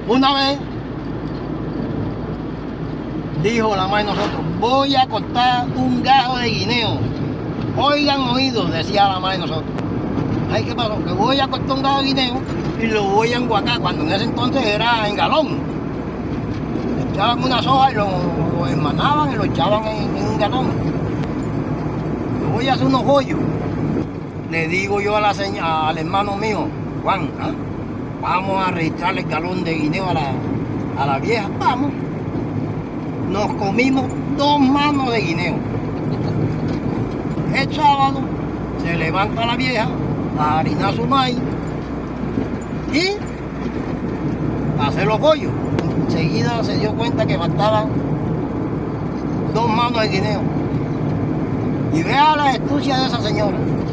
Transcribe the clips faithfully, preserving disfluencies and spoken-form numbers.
Una vez dijo la madre de nosotros, voy a cortar un gajo de guineo. Oigan oídos, decía la madre de nosotros. Ay, ¿qué pasó? Que voy a cortar un gajo de guineo y lo voy a enguacar, cuando en ese entonces era en galón. Echaban una soja y lo, lo hermanaban y lo echaban en, en un galón. Yo voy a hacer unos hoyos. Le digo yo a la señora, al hermano mío, Juan, ¿ah? Vamos a registrarle el galón de guineo a la, a la vieja, vamos. Nos comimos dos manos de guineo. El sábado se levanta la vieja a harinar su maíz y a hacer los pollos. Enseguida se dio cuenta que faltaban dos manos de guineo. Y vea la astucia de esa señora.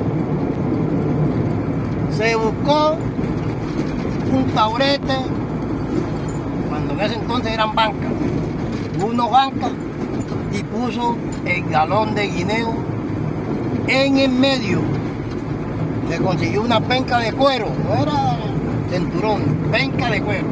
Se buscó un taburete, cuando en ese entonces eran bancas, unos bancas, y puso el galón de guineo en el medio. Le consiguió una penca de cuero, no era cinturón, penca de cuero.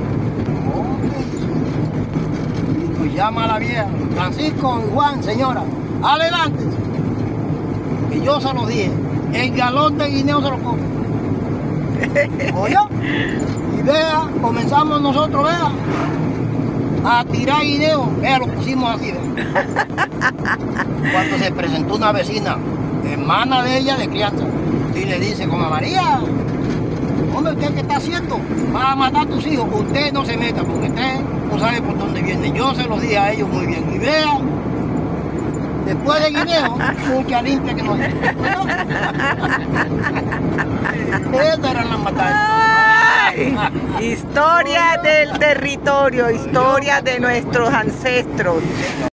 Y nos llama a la vieja, Francisco y Juan, señora, adelántense. Y yo se lo dije, el galón de guineo se lo come. Oye, y vea, comenzamos nosotros, vea, a tirar guineo, vea, lo pusimos así, vea. Cuando se presentó una vecina, hermana de ella de crianza, y le dice, como María, hombre, ¿usted qué está haciendo? Va a matar a tus hijos, usted no se meta, porque usted no sabe por dónde viene. Yo se los dije a ellos muy bien, y vea, después de guineo, mucha limpia que nos dio. Estas eran las batallas. Ay, historia del territorio, historia de nuestros ancestros.